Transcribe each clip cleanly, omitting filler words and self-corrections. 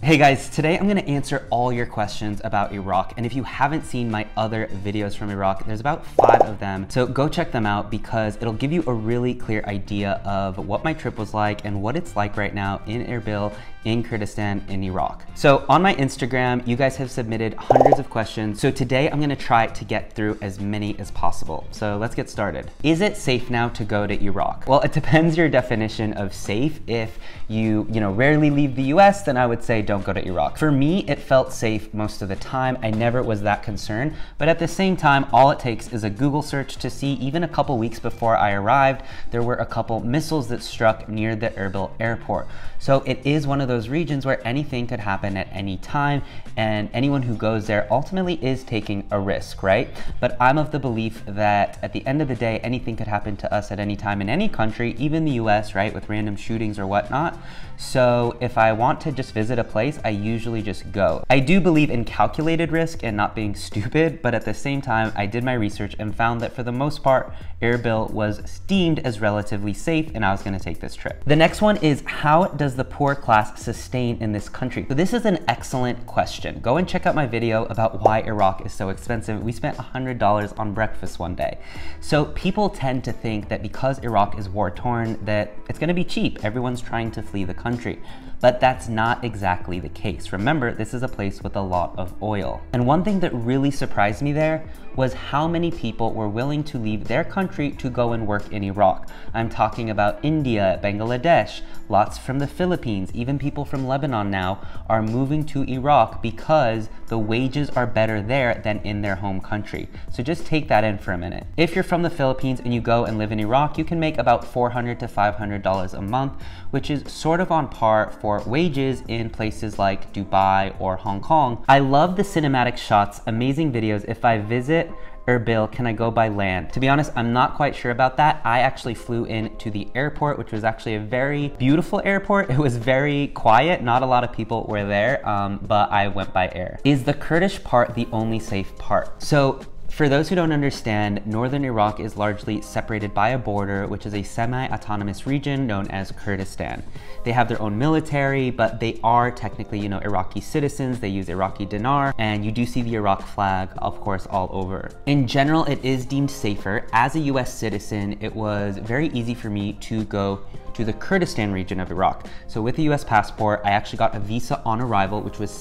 Hey guys, today I'm gonna answer all your questions about Iraq. And if you haven't seen my other videos from Iraq, there's about 5 of them. So go check them out because it'll give you a really clear idea of what my trip was like and what it's like right now in Erbil, in Kurdistan, in Iraq. So on my Instagram, you guys have submitted hundreds of questions. So today I'm gonna try to get through as many as possible. So let's get started. Is it safe now to go to Iraq? Well, it depends your definition of safe. If you rarely leave the US, then I would say don't go to Iraq. For me, it felt safe most of the time. I never was that concerned, but at the same time, all it takes is a Google search to see even a couple weeks before I arrived, there were a couple missiles that struck near the Erbil airport. So it is one of those regions where anything could happen at any time, and anyone who goes there ultimately is taking a risk, right? But I'm of the belief that at the end of the day, anything could happen to us at any time in any country, even the US, right, with random shootings or whatnot. So if I want to just visit a place, I usually just go. I do believe in calculated risk and not being stupid, but at the same time, I did my research and found that for the most part, Erbil was deemed as relatively safe, and I was gonna take this trip. The next one is, how does the poor class sustain in this country? So this is an excellent question. Go and check out my video about why Iraq is so expensive. We spent $100 on breakfast one day. So people tend to think that because Iraq is war-torn, that it's gonna be cheap. Everyone's trying to flee the country. But that's not exactly the case. Remember, this is a place with a lot of oil. And one thing that really surprised me there was how many people were willing to leave their country to go and work in Iraq. I'm talking about India, Bangladesh, lots from the Philippines, even people from Lebanon now are moving to Iraq because the wages are better there than in their home country. So just take that in for a minute. If you're from the Philippines and you go and live in Iraq, you can make about $400 to $500 a month, which is sort of on par for wages in places like Dubai or Hong Kong. I love the cinematic shots, amazing videos. If I visit Erbil, can I go by land? To be honest, I'm not quite sure about that. I actually flew in to the airport, which was actually a very beautiful airport. It was very quiet. Not a lot of people were there, but I went by air. Is the Kurdish part the only safe part? So for those who don't understand, northern Iraq is largely separated by a border, which is a semi-autonomous region known as Kurdistan. They have their own military, but they are technically, Iraqi citizens. They use Iraqi dinar, and you do see the Iraq flag, of course, all over. In general, it is deemed safer. As a US citizen, it was very easy for me to go to the Kurdistan region of Iraq. So with a US passport, I actually got a visa on arrival, which was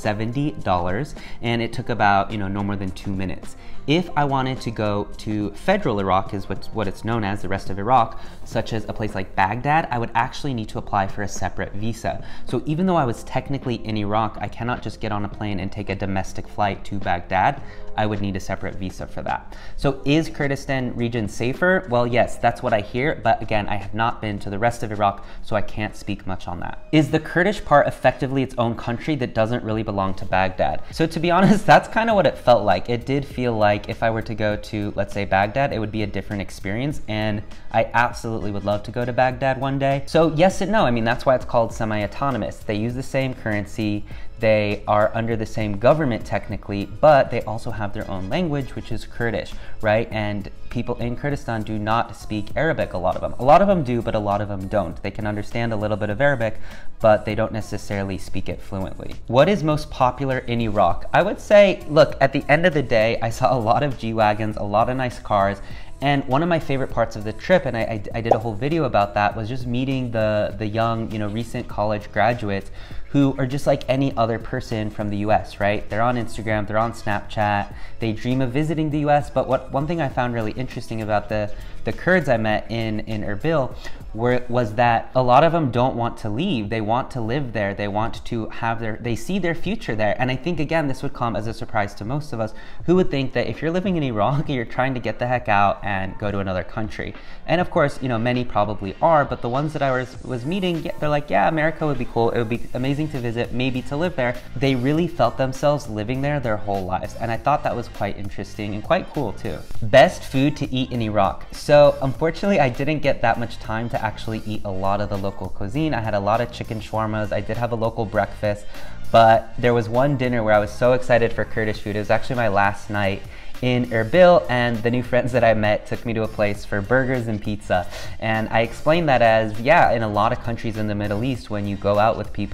$70, and it took about, no more than 2 minutes. If I wanted to go to federal Iraq, is what it's known as, the rest of Iraq, such as a place like Baghdad, I would actually need to apply for a separate visa. So even though I was technically in Iraq, I cannot just get on a plane and take a domestic flight to Baghdad. I would need a separate visa for that. So is Kurdistan region safer? Well, yes, that's what I hear, but again, I have not been to the rest of Iraq, so I can't speak much on that. Is the Kurdish part effectively its own country that doesn't really belong to Baghdad? So to be honest, that's kind of what it felt like. It did feel like if I were to go to, let's say, Baghdad, it would be a different experience, and I absolutely would love to go to Baghdad one day. So yes and no, I mean, that's why it's called semi-autonomous. They use the same currency, they are under the same government technically, but they also have their own language, which is Kurdish, right? And people in Kurdistan do not speak Arabic, a lot of them. A lot of them do, but a lot of them don't. They can understand a little bit of Arabic, but they don't necessarily speak it fluently. What is most popular in Iraq? I would say, look, at the end of the day, I saw a lot of G-Wagons, a lot of nice cars, and one of my favorite parts of the trip, and I did a whole video about that, was just meeting the young, recent college graduates who are just like any other person from the US, right? They're on Instagram, they're on Snapchat, they dream of visiting the US, but one thing I found really interesting about the Kurds I met in Erbil was that a lot of them don't want to leave. They want to live there. They want to have they see their future there. And I think, again, this would come as a surprise to most of us who would think that if you're living in Iraq, you're trying to get the heck out and go to another country. And of course, many probably are, but the ones that I was meeting, they're like, yeah, America would be cool. It would be amazing to visit, maybe to live there. They really felt themselves living there their whole lives. And I thought that was quite interesting and quite cool too. Best food to eat in Iraq. So unfortunately, I didn't get that much time to actually eat a lot of the local cuisine. I had a lot of chicken shawarmas. I did have a local breakfast, but there was one dinner where I was so excited for Kurdish food. It was actually my last night in Erbil, and the new friends that I met took me to a place for burgers and pizza. And I explained that as, yeah, in a lot of countries in the Middle East, when you go out with people,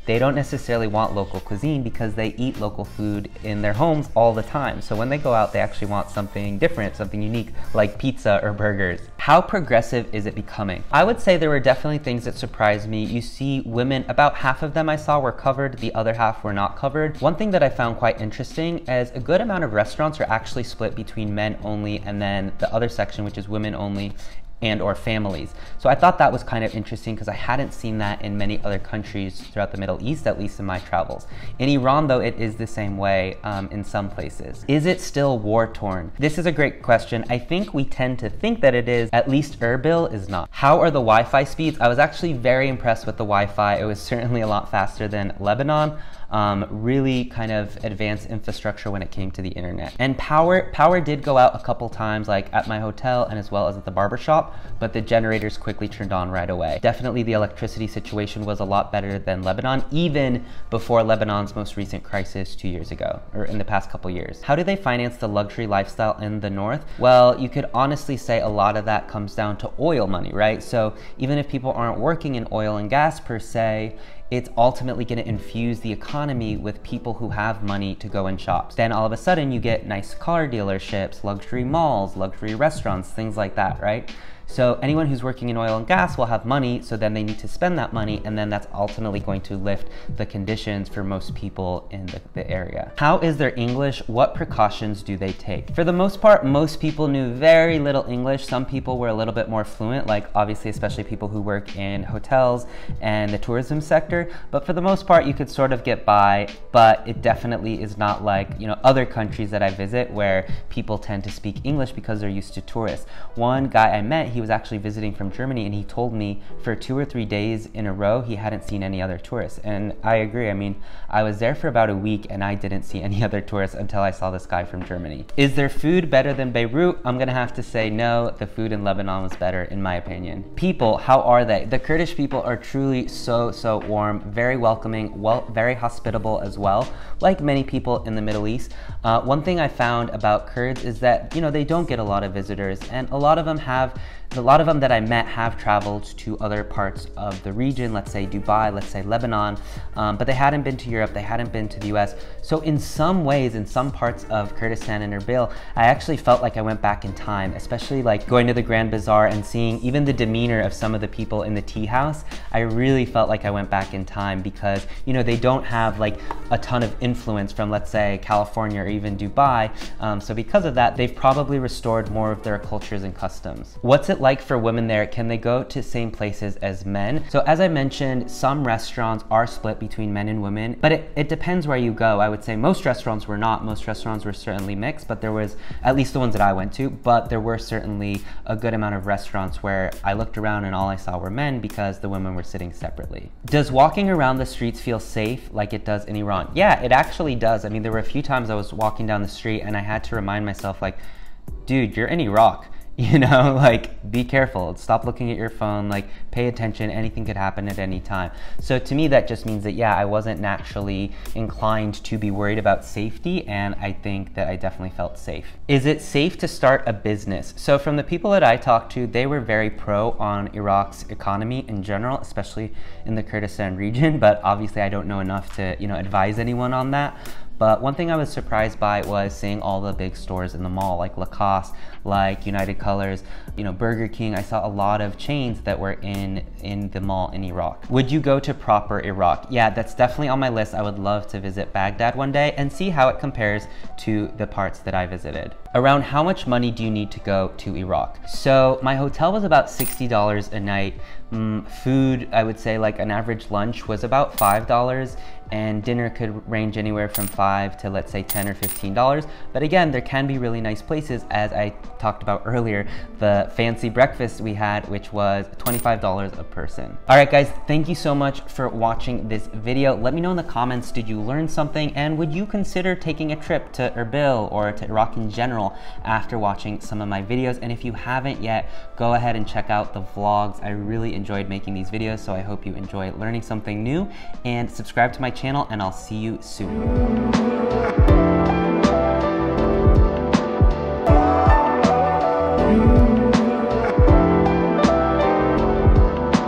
they don't necessarily want local cuisine because they eat local food in their homes all the time. So when they go out, they actually want something different, something unique, like pizza or burgers. How progressive is it becoming? I would say there were definitely things that surprised me. You see women, about half of them I saw were covered, the other half were not covered. One thing that I found quite interesting is a good amount of restaurants are actually split between men only and then the other section, which is women only and or families. So I thought that was kind of interesting because I hadn't seen that in many other countries throughout the Middle East, at least in my travels. In Iran though, it is the same way in some places. Is it still war-torn? This is a great question. I think we tend to think that it is, at least Erbil is not. How are the Wi-Fi speeds? I was actually very impressed with the Wi-Fi. It was certainly a lot faster than Lebanon. Really kind of advanced infrastructure when it came to the internet. And power did go out a couple times, like at my hotel and as well as at the barbershop, but the generators quickly turned on right away. Definitely the electricity situation was a lot better than Lebanon, even before Lebanon's most recent crisis 2 years ago, or in the past couple years. How do they finance the luxury lifestyle in the north? Well, you could honestly say a lot of that comes down to oil money, right? So even if people aren't working in oil and gas per se, it's ultimately going to infuse the economy with people who have money to go in shops. Then all of a sudden you get nice car dealerships, luxury malls, luxury restaurants, things like that, right? So anyone who's working in oil and gas will have money, so then they need to spend that money, and then that's ultimately going to lift the conditions for most people in the area. How is their English? What precautions do they take? For the most part, most people knew very little English. Some people were a little bit more fluent, like obviously especially people who work in hotels and the tourism sector, but for the most part you could sort of get by, but it definitely is not like, you know, other countries that I visit where people tend to speak English because they're used to tourists. One guy I met, he was actually visiting from Germany, and he told me for 2 or 3 days in a row he hadn't seen any other tourists. And I agree. I mean, I was there for about a week and I didn't see any other tourists until I saw this guy from Germany. Is their food better than Beirut? I'm gonna have to say no. The food in Lebanon was better in my opinion. People, how are they? The Kurdish people are truly so warm, very welcoming, very hospitable as well, like many people in the Middle East. One thing I found about Kurds is that, you know, they don't get a lot of visitors, and a lot of them that I met have traveled to other parts of the region, let's say Dubai, let's say Lebanon, but they hadn't been to Europe, they hadn't been to the US. So in some ways, in some parts of Kurdistan and Erbil, I actually felt like I went back in time, especially like going to the Grand Bazaar and seeing even the demeanor of some of the people in the tea house. I really felt like I went back in time because, you know, they don't have like a ton of influence from, let's say, California or even Dubai. So because of that, they've probably restored more of their cultures and customs. What's it like for women there? Can they go to same places as men? So as I mentioned, some restaurants are split between men and women, but it depends where you go. I would say most restaurants were not. Most restaurants were certainly mixed, but there was, at least the ones that I went to, but there were certainly a good amount of restaurants where I looked around and all I saw were men because the women were sitting separately. Does walking around the streets feel safe like it does in Iran? Yeah, it actually does. I mean, there were a few times I was walking down the street and I had to remind myself, like, dude, you're in Iraq. You know, like, be careful, stop looking at your phone, like, pay attention, anything could happen at any time. So to me, that just means that, yeah, I wasn't naturally inclined to be worried about safety, and I think that I definitely felt safe. Is it safe to start a business? So from the people that I talked to, they were very pro on Iraq's economy in general, especially in the Kurdistan region, but obviously I don't know enough to, you know, advise anyone on that. But one thing I was surprised by was seeing all the big stores in the mall, like Lacoste, like United Colors, you know, Burger King. I saw a lot of chains that were in the mall in Iraq. Would you go to proper Iraq? Yeah, that's definitely on my list. I would love to visit Baghdad one day and see how it compares to the parts that I visited. Around how much money do you need to go to Iraq? So my hotel was about $60 a night. Food, I would say like an average lunch was about $5, and dinner could range anywhere from $5 to, let's say, $10 or $15. But again, there can be really nice places, as I talked about earlier, the fancy breakfast we had, which was $25 a person. All right, guys, thank you so much for watching this video. Let me know in the comments, did you learn something? And would you consider taking a trip to Erbil or to Iraq in general after watching some of my videos? And if you haven't yet, go ahead and check out the vlogs. I really enjoyed making these videos, so I hope you enjoy learning something new, and subscribe to my channel, and I'll see you soon.